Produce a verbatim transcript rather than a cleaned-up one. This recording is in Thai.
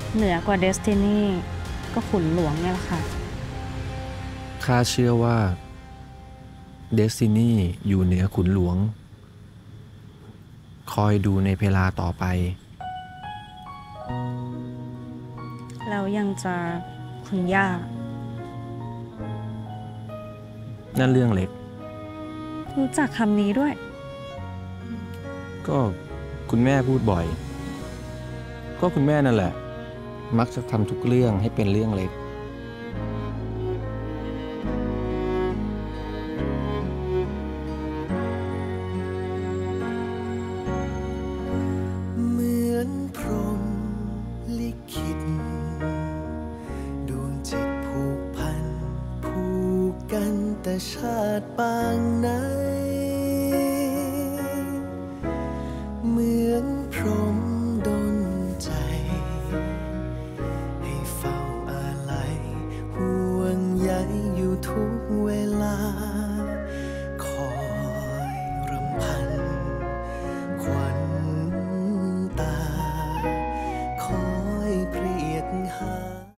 เหนือกว่าเดสตินีก็ขุนหลวงเนี่ยแหละค่ะข้าเชื่อว่าเดสตินีอยู่เหนือขุนหลวงคอยดูในเวลาต่อไปแล้วยังจะคุณย่านั่นเรื่องเล็กรู้จักคำนี้ด้วยก็คุณแม่พูดบ่อยก็คุณแม่นั่นแหละมักจะทำทุกเรื่องให้เป็นเรื่องเล็กเหมือนพรหมลิขิตดวงจิตผูกพันผูกกันแต่ชาติปางไหนเหมือนพรหมดลใจให้เฝ้าอาลัยห่วงใยอยู่ทุกเวลา